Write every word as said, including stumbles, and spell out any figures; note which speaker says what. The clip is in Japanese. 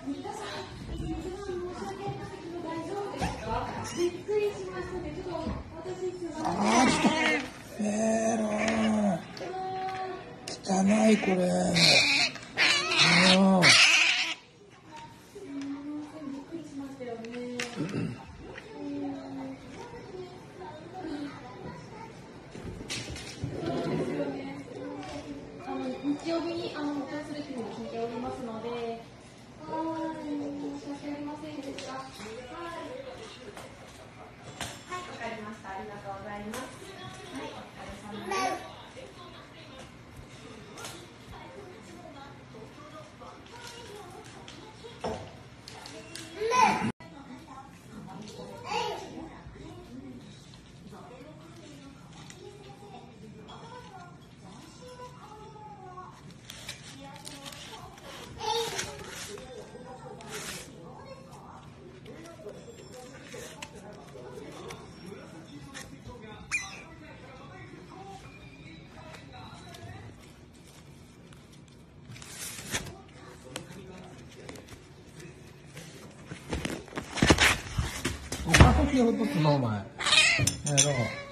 Speaker 1: あー、ちょっと、えーろー、汚い、これ。あー。
Speaker 2: 日曜日にあのお茶する日に聞いておりますので、はい、申し訳ありませんでした。はい、はい、わかりました。ありがとうございます。はい、お疲れ様です。
Speaker 1: おかしいことすな、お前。やろう。